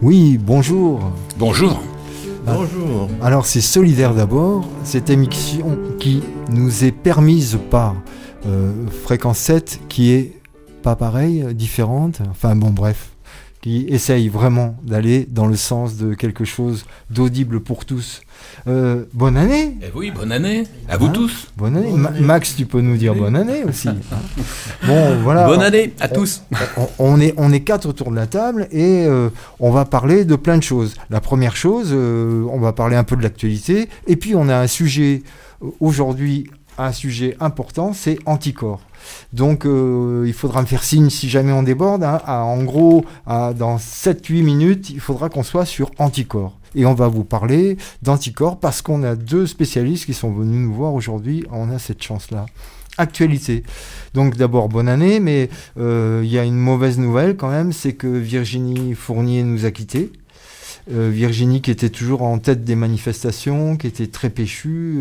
Oui, bonjour. Bonjour. Bonjour. Alors c'est Solidaire d'abord, cette émission qui nous est permise par Fréquence 7, qui est pas pareille, différente, enfin bon bref, qui essaye vraiment d'aller dans le sens de quelque chose d'audible pour tous. Bonne année. Eh oui, bonne année à vous tous. Bonne année. Bonne année. Max, tu peux nous dire bonne année aussi. Bon, voilà. Bonne année à tous. On est quatre autour de la table et on va parler de plein de choses. La première chose, on va parler un peu de l'actualité. Et puis on a un sujet aujourd'hui, un sujet important, c'est anticorps. Donc il faudra me faire signe si jamais on déborde. En gros, dans 7-8 minutes, il faudra qu'on soit sur anticorps. Et on va vous parler d'anticorps parce qu'on a deux spécialistes qui sont venus nous voir aujourd'hui. On a cette chance-là. Actualité. Donc d'abord, bonne année, mais il y a une mauvaise nouvelle quand même, c'est que Virginie Fournier nous a quittés. Virginie qui était toujours en tête des manifestations, qui était très péchue,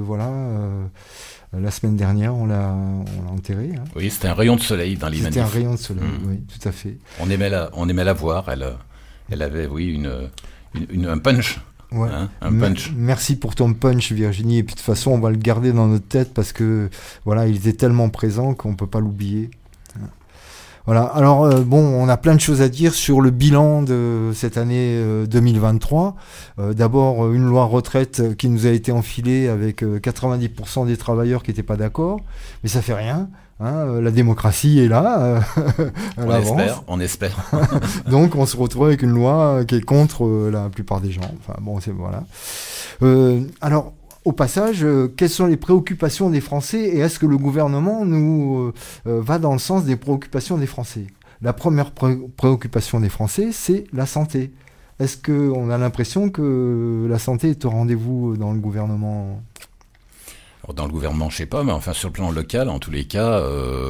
la semaine dernière, on l'a enterrée. Hein. Oui, c'était un rayon de soleil dans les manifs. C'était un rayon de soleil, oui, tout à fait. On aimait la voir, elle avait, oui, un punch. Ouais. Hein, un punch. Merci pour ton punch, Virginie. Et puis de toute façon, on va le garder dans notre tête parce que voilà, il était tellement présent qu'on peut pas l'oublier. Voilà. Alors on a plein de choses à dire sur le bilan de cette année 2023. D'abord, une loi retraite qui nous a été enfilée avec 90% des travailleurs qui n'étaient pas d'accord, mais ça fait rien. Hein, la démocratie est là, on espère. Donc on se retrouve avec une loi qui est contre la plupart des gens. Enfin bon, voilà. Alors, au passage, quelles sont les préoccupations des Français et est-ce que le gouvernement nous va dans le sens des préoccupations des Français ? La première préoccupation des Français, c'est la santé. Est-ce qu'on a l'impression que la santé est au rendez-vous dans le gouvernement ? Alors, dans le gouvernement, je sais pas, mais enfin sur le plan local, en tous les cas,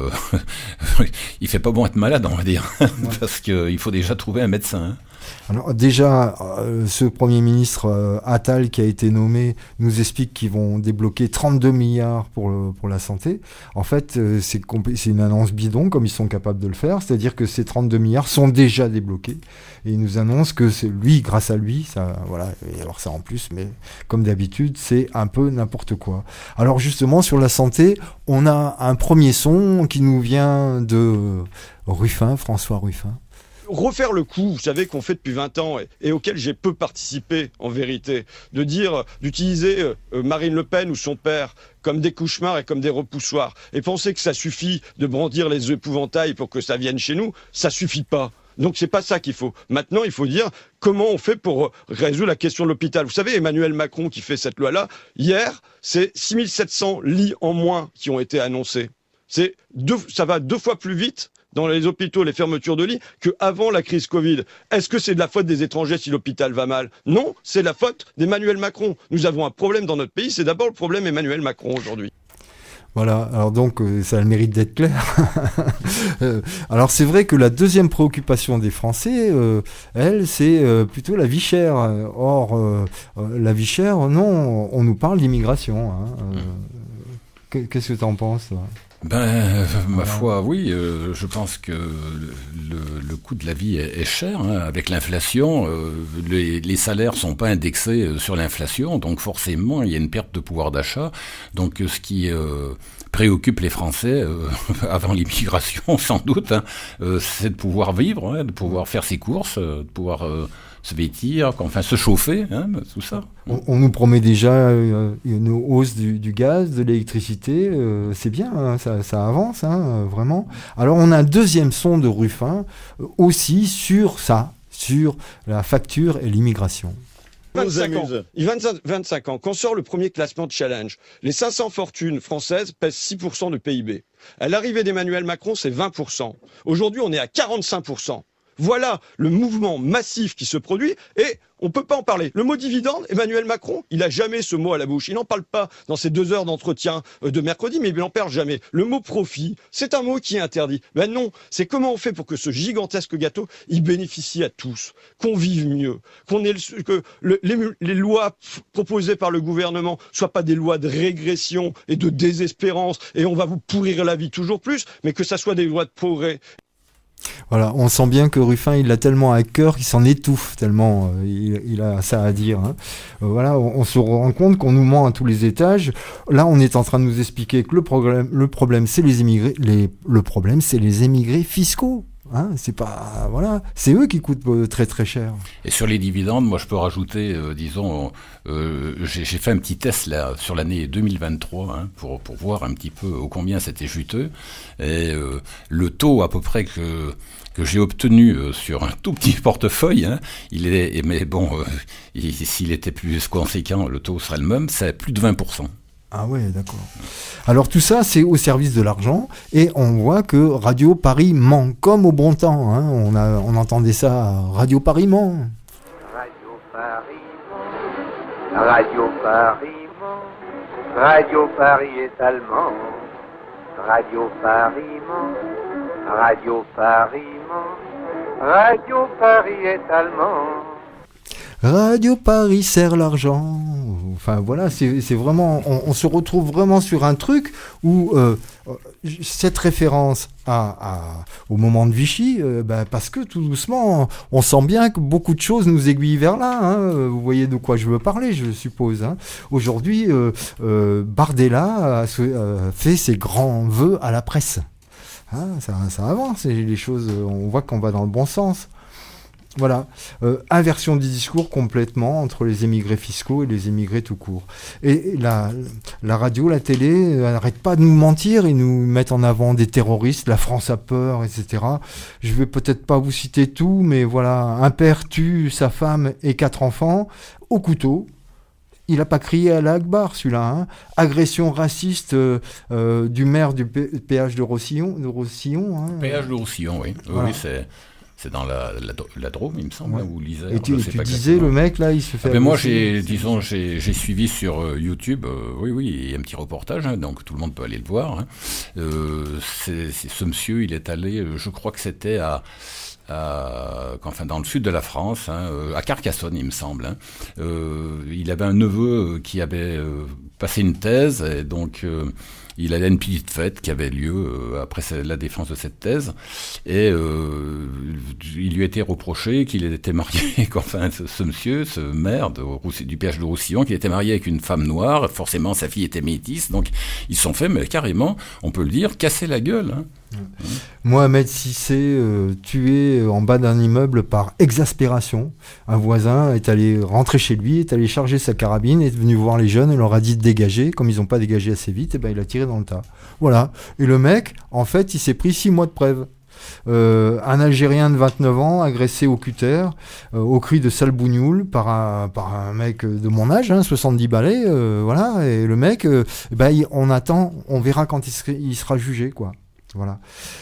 il fait pas bon être malade, on va dire, parce qu'il faut déjà trouver un médecin. Hein. Alors déjà, ce Premier ministre Attal qui a été nommé nous explique qu'ils vont débloquer 32 milliards pour la santé. En fait, c'est une annonce bidon comme ils sont capables de le faire, c'est-à-dire que ces 32 milliards sont déjà débloqués. Et il nous annonce que c'est lui, grâce à lui, ça, voilà, et alors ça en plus, mais comme d'habitude, c'est un peu n'importe quoi. Alors justement, sur la santé, on a un premier son qui nous vient de Ruffin, François Ruffin. Refaire le coup, vous savez, qu'on fait depuis 20 ans et auquel j'ai peu participé en vérité, d'utiliser Marine Le Pen ou son père comme des cauchemars et comme des repoussoirs et penser que ça suffit de brandir les épouvantails pour que ça vienne chez nous, ça suffit pas. Donc c'est pas ça qu'il faut. Maintenant, il faut dire comment on fait pour résoudre la question de l'hôpital. Vous savez, Emmanuel Macron qui fait cette loi-là, hier, c'est 6700 lits en moins qui ont été annoncés. Ça va 2 fois plus vite dans les hôpitaux, les fermetures de lits, qu'avant la crise Covid. Est-ce que c'est de la faute des étrangers si l'hôpital va mal ? Non, c'est la faute d'Emmanuel Macron. Nous avons un problème dans notre pays, c'est d'abord le problème Emmanuel Macron aujourd'hui. Voilà, alors donc ça a le mérite d'être clair. Alors c'est vrai que la deuxième préoccupation des Français, elle, c'est plutôt la vie chère. Or, la vie chère, non, on nous parle d'immigration. Hein. Qu'est-ce que tu en penses, toi ? Ma foi, oui, je pense que le coût de la vie est cher. Hein. Avec l'inflation, les salaires sont pas indexés sur l'inflation, donc forcément, il y a une perte de pouvoir d'achat. Donc, ce qui préoccupe les Français, avant l'immigration, sans doute, hein, c'est de pouvoir vivre, hein, de pouvoir faire ses courses, de pouvoir se vêtir, enfin se chauffer, hein, tout ça. On nous promet déjà une hausse du gaz, de l'électricité, c'est bien, hein, ça avance, hein, vraiment. Alors on a un deuxième son de Ruffin, aussi sur ça, sur la facture et l'immigration. 25 ans, quand sort le premier classement de Challenge, les 500 fortunes françaises pèsent 6% de PIB. À l'arrivée d'Emmanuel Macron, c'est 20%. Aujourd'hui, on est à 45%. Voilà le mouvement massif qui se produit et on ne peut pas en parler. Le mot dividende, Emmanuel Macron, il n'a jamais ce mot à la bouche. Il n'en parle pas dans ses 2 heures d'entretien de mercredi, mais il n'en perd jamais. Le mot profit, c'est un mot qui est interdit. Ben non, c'est comment on fait pour que ce gigantesque gâteau, il bénéficie à tous, qu'on vive mieux, que les lois proposées par le gouvernement soient pas des lois de régression et de désespérance et on va vous pourrir la vie toujours plus, mais que ça soit des lois de progrès. Voilà, on sent bien que Ruffin, il l'a tellement à cœur qu'il s'en étouffe, tellement il a ça à dire. Hein. Voilà, on se rend compte qu'on nous ment à tous les étages. Là, on est en train de nous expliquer que le problème, c'est les immigrés. Le problème, c'est les émigrés fiscaux. Hein, c'est pas, voilà, c'est eux qui coûtent très très cher. Et sur les dividendes, moi je peux rajouter, disons, j'ai fait un petit test là sur l'année 2023 hein, pour voir un petit peu ô combien c'était juteux. Et le taux à peu près que j'ai obtenu sur un tout petit portefeuille, hein, mais bon, s'il était plus conséquent, le taux serait le même, c'est plus de 20%. Ah ouais, d'accord. Alors tout ça, c'est au service de l'argent, et on voit que Radio Paris ment, comme au bon temps. Hein. On entendait ça à Radio Paris ment. Radio Paris ment, Radio Paris ment, Radio Paris est allemand. Radio Paris ment, Radio Paris ment, Radio Paris est allemand. Radio Paris sert l'argent. Enfin voilà, c'est vraiment, on se retrouve vraiment sur un truc où cette référence au moment de Vichy, parce que tout doucement, on sent bien que beaucoup de choses nous aiguillent vers là. Hein. Vous voyez de quoi je veux parler, je suppose. Hein. Aujourd'hui, Bardella a fait ses grands vœux à la presse. Hein, ça avance, et les choses, on voit qu'on va dans le bon sens. Voilà, inversion du discours complètement entre les émigrés fiscaux et les émigrés tout court. Et la radio, la télé n'arrête pas de nous mentir et nous mettre en avant des terroristes, la France a peur, etc. Je vais peut-être pas vous citer tout, mais voilà, un père tue sa femme et 4 enfants au couteau. Il n'a pas crié à la Akbar, celui-là. Hein. Agression raciste du maire du péage de Roussillon. Hein. Péage de Roussillon, oui. Voilà. Oui, c'est dans la Drôme, il me semble, où l'Isère. Et tu disais, le mec, là, il se fait... moi, j'ai suivi sur YouTube, oui, il y a un petit reportage, hein, donc tout le monde peut aller le voir. Hein. Ce monsieur, il est allé, je crois que c'était dans le sud de la France, hein, à Carcassonne, il me semble. Hein. Il avait un neveu qui avait passé une thèse, et donc... il allait à une petite fête qui avait lieu après la défense de cette thèse, et il lui était reproché qu'il était marié, ce monsieur, ce maire du péage de Roussillon, qu'il était marié avec une femme noire, forcément sa fille était métisse, donc ils se sont fait, mais carrément, on peut le dire, casser la gueule. Hein. Mohamed Cissé, tué en bas d'un immeuble par exaspération. Un voisin est allé rentrer chez lui, est allé charger sa carabine, est venu voir les jeunes et leur a dit de dégager. Comme ils n'ont pas dégagé assez vite, il a tiré dans le tas. Voilà. Et le mec, en fait, il s'est pris 6 mois de preuve. Un Algérien de 29 ans agressé au cutter, au cri de sale bougnoule par un mec de mon âge, 70 balais, voilà. Et le mec, on attend, on verra quand il sera jugé, quoi. Voilà.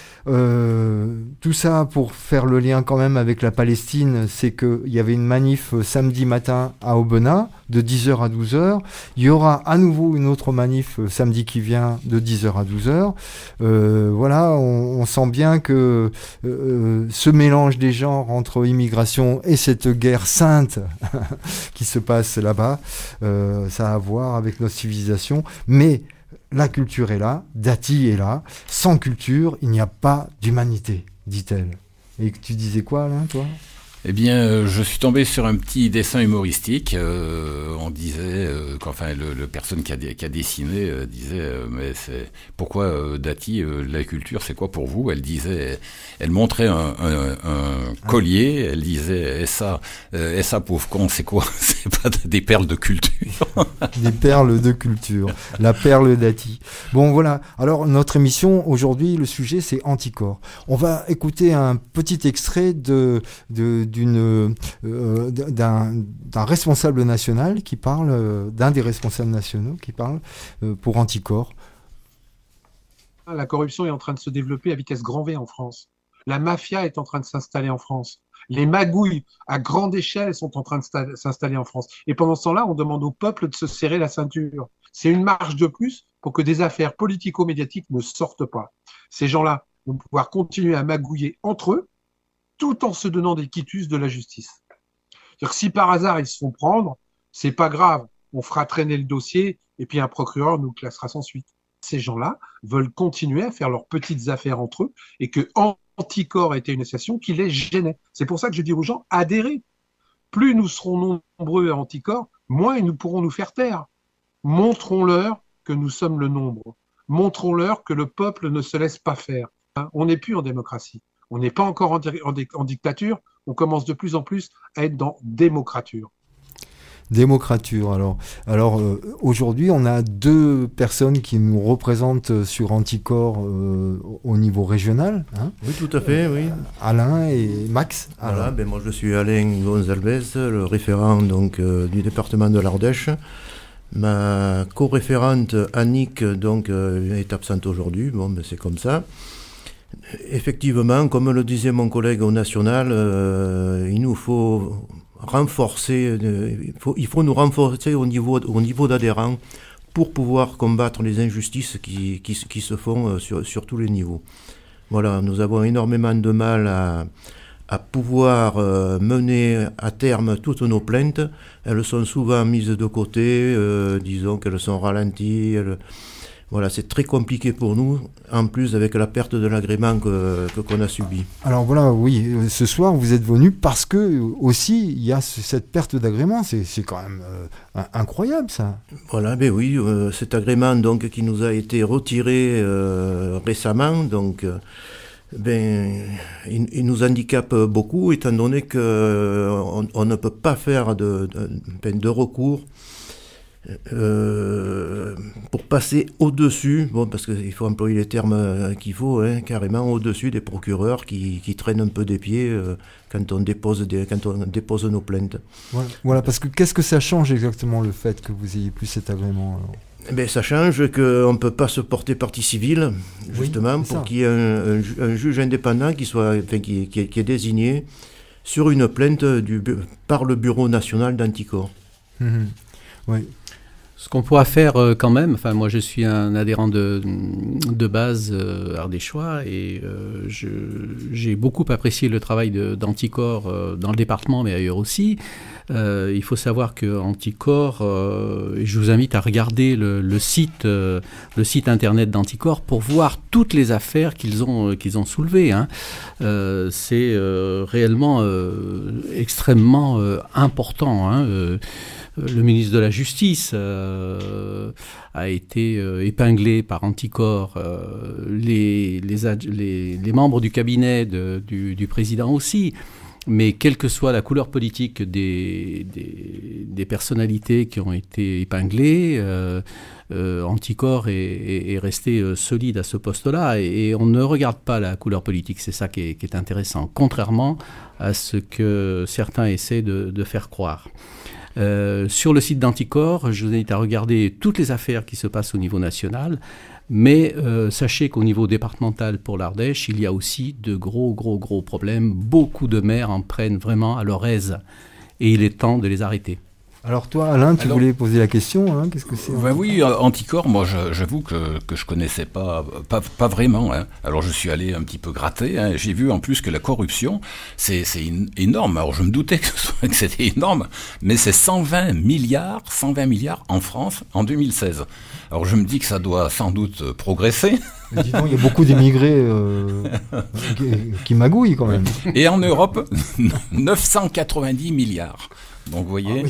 Tout ça pour faire le lien quand même avec la Palestine, c'est qu'il y avait une manif samedi matin à Aubenas de 10h à 12h. Il y aura à nouveau une autre manif samedi qui vient de 10h à 12h. Voilà, on sent bien que ce mélange des genres entre immigration et cette guerre sainte qui se passe là-bas, ça a à voir avec notre civilisation. Mais la culture est là, Dati est là. Sans culture, il n'y a pas d'humanité, dit-elle. Et tu disais quoi, là, toi ? Eh bien, je suis tombé sur un petit dessin humoristique. On disait, le personne qui a dessiné disait, mais c'est pourquoi Dati, la culture, c'est quoi pour vous ? Elle disait, elle montrait un collier. Elle disait, et ça, pauvre con, c'est quoi ? C'est pas des perles de culture. Des perles de culture. La perle Dati. Bon, voilà. Alors, notre émission aujourd'hui, le sujet, c'est Anticorps. On va écouter un petit extrait d'un responsable national qui parle, d'un des responsables nationaux qui parle pour Anticorps. La corruption est en train de se développer à vitesse grand V en France. La mafia est en train de s'installer en France. Les magouilles à grande échelle sont en train de s'installer en France. Et pendant ce temps-là, on demande au peuple de se serrer la ceinture. C'est une marge de plus pour que des affaires politico-médiatiques ne sortent pas. Ces gens-là vont pouvoir continuer à magouiller entre eux, tout en se donnant des quitus de la justice. C'est-à-dire que si par hasard ils se font prendre, c'est pas grave, on fera traîner le dossier et puis un procureur nous classera sans suite. Ces gens-là veulent continuer à faire leurs petites affaires entre eux et que Anticor a été une association qui les gênait. C'est pour ça que je dis aux gens, adhérez. Plus nous serons nombreux à Anticor, moins nous pourrons nous faire taire. Montrons-leur que nous sommes le nombre. Montrons-leur que le peuple ne se laisse pas faire. Hein, on n'est plus en démocratie. On n'est pas encore en dictature. On commence de plus en plus à être dans démocrature. Démocrature. Alors aujourd'hui, on a 2 personnes qui nous représentent sur Anticor au niveau régional. Hein. Oui, tout à fait, oui. Alain et Max. Voilà, ben moi je suis Alain Gonzalez, le référent donc, du département de l'Ardèche. Ma co-référente Annick donc, est absente aujourd'hui, bon, ben, c'est comme ça. Effectivement, comme le disait mon collègue au national, il nous faut renforcer, il faut nous renforcer au niveau d'adhérents pour pouvoir combattre les injustices qui se font sur tous les niveaux. Voilà, nous avons énormément de mal à pouvoir mener à terme toutes nos plaintes. Elles sont souvent mises de côté, disons qu'elles sont ralenties. Voilà, c'est très compliqué pour nous, en plus avec la perte de l'agrément qu'on a subi. Alors voilà, oui, ce soir vous êtes venu parce que aussi il y a cette perte d'agrément, c'est quand même incroyable ça. Voilà, ben oui, cet agrément donc qui nous a été retiré récemment, donc il nous handicape beaucoup étant donné qu'on ne peut pas faire de recours. Pour passer au-dessus, bon, parce qu'il faut employer les termes qu'il faut, hein, carrément au-dessus des procureurs qui traînent un peu des pieds quand on dépose nos plaintes. Voilà, parce que qu'est-ce que ça change exactement le fait que vous ayez plus cet agrément alors ? Ça change qu'on ne peut pas se porter partie civile, justement, oui, pour qu'il y ait un juge indépendant qui est désigné sur une plainte par le Bureau national d'Anticor. Oui. Ce qu'on pourra faire quand même, enfin moi je suis un adhérent de base ardéchois et j'ai beaucoup apprécié le travail d'Anticor dans le département mais ailleurs aussi. Il faut savoir que Anticor, je vous invite à regarder le site internet d'Anticor pour voir toutes les affaires qu'ils ont soulevées. Hein. C'est réellement extrêmement important. Hein. Le ministre de la Justice a été épinglé par Anticor, les membres du cabinet du président aussi. Mais quelle que soit la couleur politique des personnalités qui ont été épinglées, Anticor est resté solide à ce poste-là et on ne regarde pas la couleur politique. C'est ça qui est intéressant, contrairement à ce que certains essaient de faire croire. Sur le site d'Anticor, je vous invite à regarder toutes les affaires qui se passent au niveau national, mais sachez qu'au niveau départemental pour l'Ardèche, il y a aussi de gros problèmes. Beaucoup de maires en prennent vraiment à leur aise et il est temps de les arrêter. Alors toi, Alain, tu voulais poser la question, hein, qu'est-ce que c'est ? Oui, Anticor, moi j'avoue que je connaissais pas vraiment. Hein. Alors je suis allé un petit peu gratter, hein, j'ai vu en plus que la corruption, c'est énorme. Alors je me doutais que c'était énorme, mais c'est 120 milliards en France en 2016. Alors je me dis que ça doit sans doute progresser. Dis donc, il y a beaucoup d'immigrés qui magouillent quand même. Et en Europe, 990 milliards. Donc vous voyez,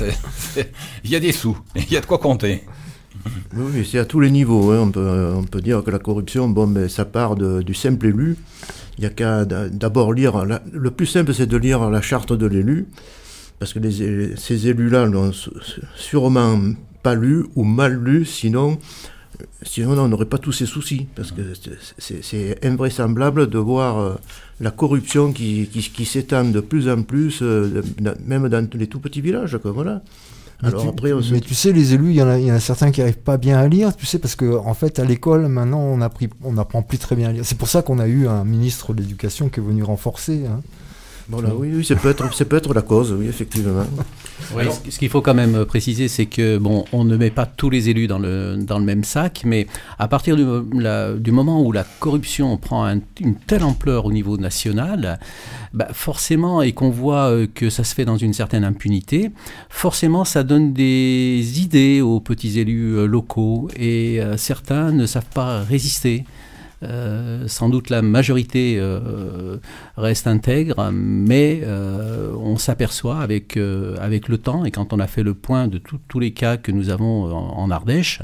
il y a des sous, il y a de quoi compter. Oui, c'est à tous les niveaux. Hein. On peut dire que la corruption, ça part du simple élu. Il n'y a qu'à d'abord lire. Le plus simple, c'est de lire la charte de l'élu, parce que ces élus-là l'ont sûrement pas lu ou mal lu, sinon on n'aurait pas tous ces soucis, parce que c'est invraisemblable de voir la corruption qui s'étend de plus en plus, même dans les tout petits villages, quoi, voilà. Mais tu sais, les élus, il y en a certains qui n'arrivent pas bien à lire, tu sais, parce qu'en fait, à l'école, maintenant, on n'apprend plus très bien à lire. C'est pour ça qu'on a eu un ministre de l'Éducation qui est venu renforcer, hein. Voilà, oui, ça peut être la cause, oui, effectivement. Oui, ce qu'il faut quand même préciser, c'est que on ne met pas tous les élus dans le même sac, mais à partir du moment où la corruption prend une telle ampleur au niveau national, forcément, et qu'on voit que ça se fait dans une certaine impunité, forcément, ça donne des idées aux petits élus locaux, et certains ne savent pas résister. Sans doute la majorité reste intègre, mais on s'aperçoit avec le temps, et quand on a fait le point de tous les cas que nous avons en Ardèche,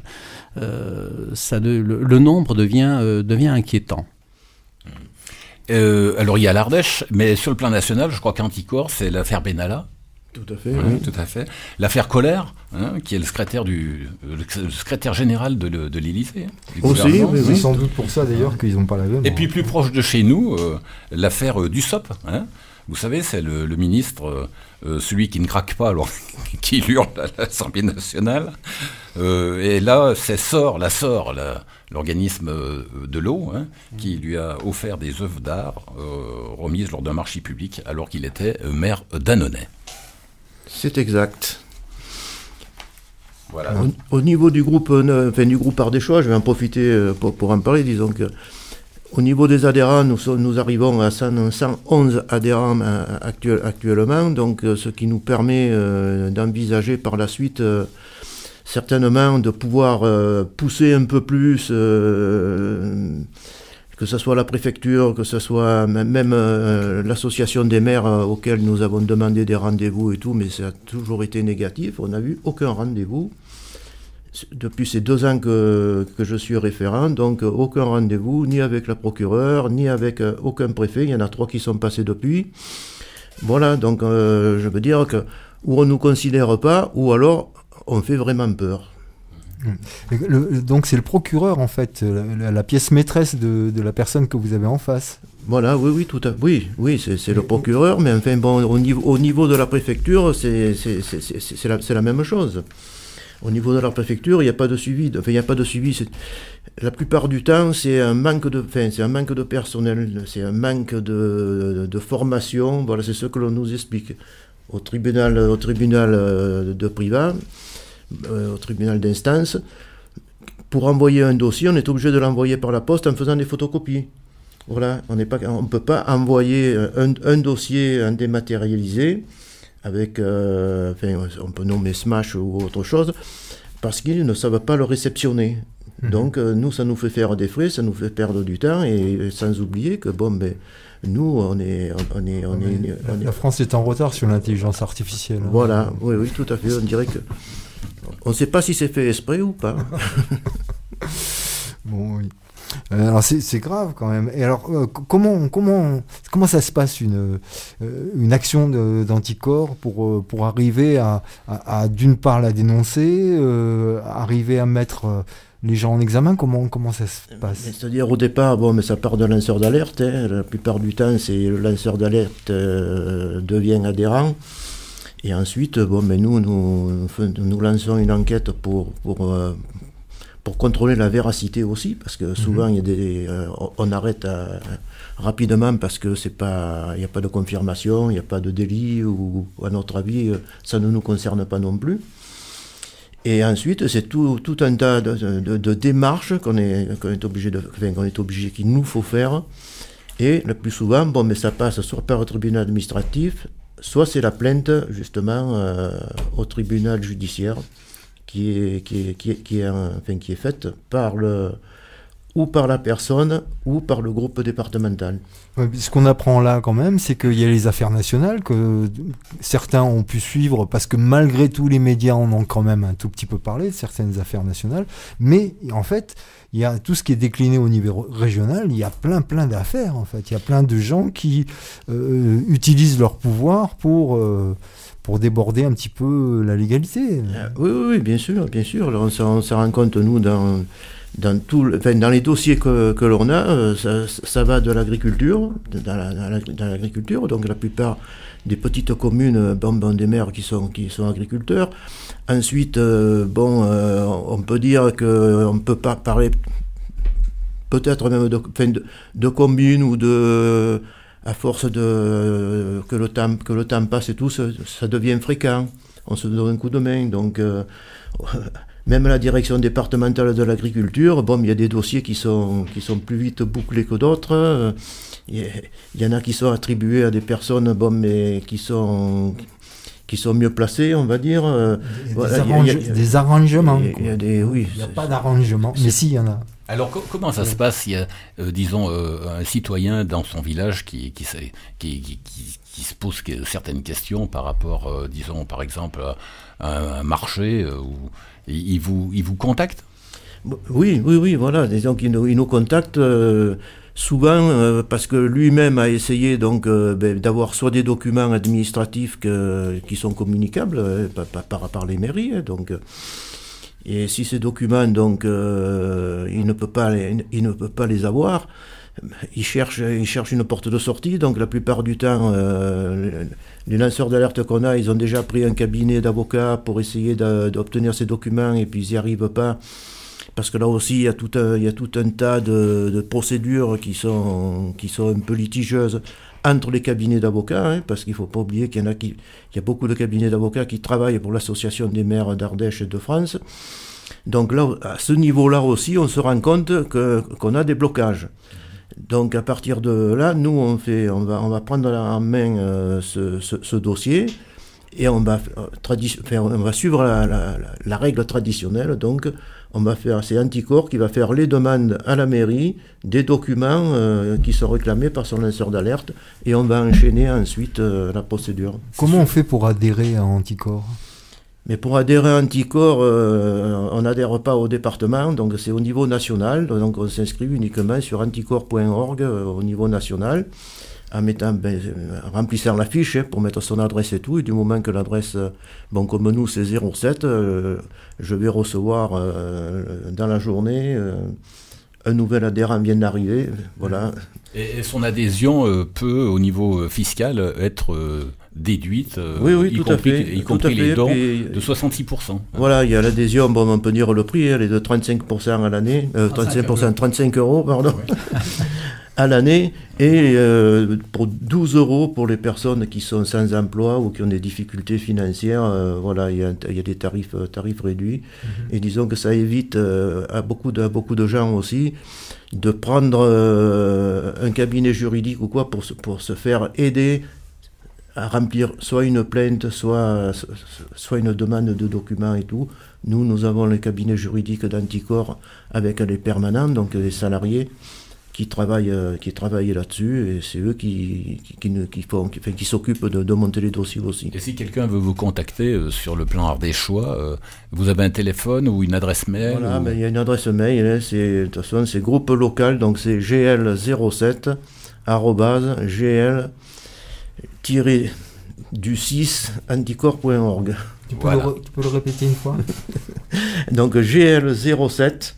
le nombre devient inquiétant. Alors il y a l'Ardèche, mais sur le plan national, je crois qu'Anticor, c'est l'affaire Benalla. Tout à fait. Oui, Oui. tout à fait. L'affaire Colère, qui est le secrétaire général de l'Élysée. Aussi, oui, C'est oui. sans doute pour ça d'ailleurs qu'ils n'ont pas la même. Et puis plus proche de chez nous, l'affaire Dussopt. Vous savez, c'est le ministre, celui qui ne craque pas, alors qui hurle à l'Assemblée nationale. Et là, c'est l'organisme de l'eau, qui lui a offert des œuvres d'art remises lors d'un marché public alors qu'il était maire d'Annonay. C'est exact. Voilà. Au niveau du groupe ardéchois, je vais en profiter pour en parler. Disons que au niveau des adhérents, nous arrivons à 111 adhérents actuellement, donc ce qui nous permet d'envisager par la suite certainement de pouvoir pousser un peu plus, que ce soit la préfecture, que ce soit même l'association des maires auxquels nous avons demandé des rendez-vous et tout, mais ça a toujours été négatif. On n'a eu aucun rendez-vous. Depuis ces 2 ans que je suis référent, donc aucun rendez-vous, ni avec la procureure, ni avec aucun préfet. Il y en a 3 qui sont passés depuis. Voilà, donc je veux dire que ou on ne nous considère pas, ou alors on fait vraiment peur. Donc c'est le procureur en fait, la pièce maîtresse de la personne que vous avez en face. Voilà, oui, oui, c'est le procureur, mais enfin bon, au niveau de la préfecture, c'est la même chose. Au niveau de la préfecture, il n'y a pas de suivi. Enfin, il n'y a pas de suivi. La plupart du temps, c'est un manque de personnel, c'est un manque de formation. Voilà, c'est ce que l'on nous explique au tribunal de Privas, au tribunal d'instance. Pour envoyer un dossier, on est obligé de l'envoyer par la poste en faisant des photocopies. Voilà, on ne peut pas envoyer un dossier en dématérialisé avec, on peut nommer Smash ou autre chose, parce qu'ils ne savent pas le réceptionner. Donc nous, ça nous fait faire des frais, ça nous fait perdre du temps, et sans oublier que nous, La France est en retard sur l'intelligence artificielle. Voilà, oui, tout à fait. On dirait que on ne sait pas si c'est fait exprès ou pas. Bon, oui. Alors c'est grave quand même. Et alors comment ça se passe une action d'Anticor pour arriver à d'une part la dénoncer, arriver à mettre les gens en examen, comment ça se passe? C'est-à-dire au départ, mais ça part d'un lanceur d'alerte. La plupart du temps, c'est le lanceur d'alerte devient adhérent. Et ensuite, nous lançons une enquête pour contrôler la véracité aussi, parce que souvent on arrête rapidement parce que il n'y a pas de confirmation, il n'y a pas de délit, ou à notre avis, ça ne nous concerne pas non plus. Et ensuite, c'est tout un tas de démarches qu'il nous faut faire. Et le plus souvent, mais ça passe soit par le tribunal administratif, soit c'est la plainte justement au tribunal judiciaire qui est faite par la personne ou par le groupe départemental. Ce qu'on apprend là quand même, c'est qu'il y a les affaires nationales que certains ont pu suivre, parce que malgré tout les médias en ont quand même un tout petit peu parlé de certaines affaires nationales, mais en fait il y a tout ce qui est décliné au niveau régional, il y a plein d'affaires en fait, il y a plein de gens qui utilisent leur pouvoir pour déborder un petit peu la légalité. Oui, bien sûr. Alors, on se rend compte, nous, dans les dossiers que l'on a, ça va de l'agriculture, dans l'agriculture, donc la plupart des petites communes, des maires qui sont agriculteurs. Ensuite, on peut dire qu'on ne peut pas parler peut-être même de communes ou de... À force que le temps passe et tout, ça devient fréquent. On se donne un coup de main. Donc, même la direction départementale de l'agriculture, il y a des dossiers qui sont plus vite bouclés que d'autres. Il y en a qui sont attribués à des personnes, mais qui sont mieux placées, on va dire. Des arrangements. Il y a pas d'arrangement, mais si, il y en a. Alors comment ça se passe? Il y a, disons, un citoyen dans son village qui se pose certaines questions par rapport, disons, par exemple, à un marché, où il vous contacte? Oui, voilà. Disons qu'il nous contacte souvent parce que lui-même a essayé donc d'avoir soit des documents administratifs qui sont communicables par les mairies, donc. Et si ces documents, donc, il ne peut pas les avoir, il cherche une porte de sortie. Donc, la plupart du temps, les lanceurs d'alerte qu'on a, ils ont déjà pris un cabinet d'avocats pour essayer d'obtenir ces documents, et puis ils n'y arrivent pas. Parce que là aussi, il y a tout un tas de procédures qui sont un peu litigieuses entre les cabinets d'avocats, parce qu'il ne faut pas oublier qu'il y a beaucoup de cabinets d'avocats qui travaillent pour l'Association des maires d'Ardèche et de France. Donc là, à ce niveau-là aussi, on se rend compte qu'on a des blocages. Donc à partir de là, nous, on va prendre en main ce dossier, et on va suivre la règle traditionnelle. Donc c'est Anticorps qui va faire les demandes à la mairie des documents qui sont réclamés par son lanceur d'alerte, et on va enchaîner ensuite la procédure. Comment on fait pour adhérer à Anticorps? Mais pour adhérer à Anticorps, on n'adhère pas au département, donc c'est au niveau national. Donc on s'inscrit uniquement sur anticorps.org au niveau national, en remplissant la fiche pour mettre son adresse et tout. Et du moment que l'adresse, comme nous c'est 07, je vais recevoir dans la journée un nouvel adhérent vient d'arriver. Voilà. Et son adhésion peut, au niveau fiscal, être déduite, oui, y compris les dons, de 66%. Voilà, il y a l'adhésion, on peut dire le prix, elle est de 35% à l'année, 35 €, pardon. À l'année, et pour 12 € pour les personnes qui sont sans emploi ou qui ont des difficultés financières, voilà, il y a des tarifs réduits. Et disons que ça évite à beaucoup de gens aussi de prendre un cabinet juridique ou quoi pour se faire aider à remplir soit une plainte, soit une demande de documents et tout. Nous avons les cabinets juridiques d'Anticorps avec les permanents, donc les salariés, qui travaillent là-dessus, et c'est eux qui s'occupent de monter les dossiers aussi. Et si quelqu'un veut vous contacter sur le plan ardéchois, vous avez un téléphone ou une adresse mail? Voilà, il y a une adresse mail, de toute façon c'est groupe local, donc c'est gl07 @gl-du6 anticorps.org. Tu peux le répéter une fois? Donc gl07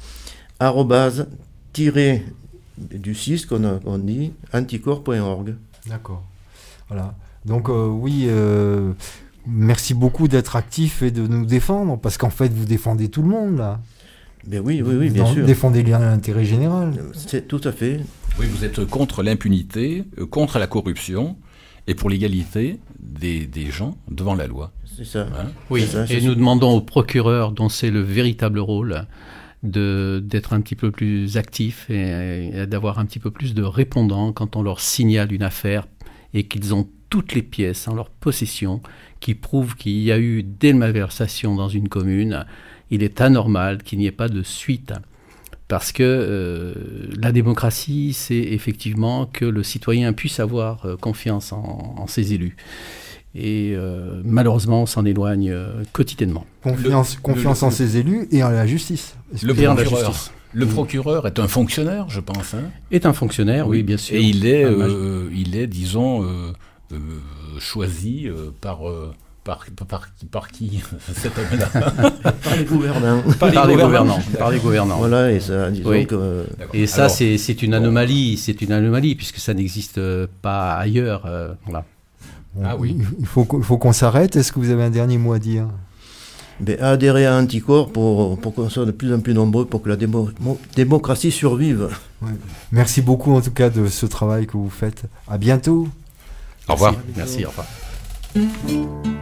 du 6 qu'on dit anticorps.org. D'accord. Voilà. Donc oui, merci beaucoup d'être actif et de nous défendre, parce qu'en fait vous défendez tout le monde là. Ben oui, bien sûr. Vous défendez l'intérêt général. C'est tout à fait. Oui, vous êtes contre l'impunité, contre la corruption et pour l'égalité des gens devant la loi. C'est ça. Hein? Oui, et nous demandons au procureur, dont c'est le véritable rôle, d'être un petit peu plus actif et d'avoir un petit peu plus de répondants quand on leur signale une affaire et qu'ils ont toutes les pièces en leur possession qui prouvent qu'il y a eu des malversations dans une commune. Il est anormal qu'il n'y ait pas de suite, parce que la démocratie, c'est effectivement que le citoyen puisse avoir confiance en ses élus. Et malheureusement, on s'en éloigne quotidiennement. Confiance en ses élus et en la justice. Le procureur est un fonctionnaire, je pense. Hein, est un fonctionnaire, oui, bien sûr. Et il est, disons, choisi par qui cet homme-là? Par les gouvernants. Par les gouvernants. Voilà, et ça, disons oui. que... Et ça, c'est une anomalie, puisque ça n'existe pas ailleurs. Voilà. Ah oui. Il faut qu'on s'arrête. Est-ce que vous avez un dernier mot à dire? Adhérer à Anticorps pour qu'on soit de plus en plus nombreux, pour que la démocratie survive. Ouais. Merci beaucoup en tout cas de ce travail que vous faites. À bientôt. Au revoir. Merci, au revoir.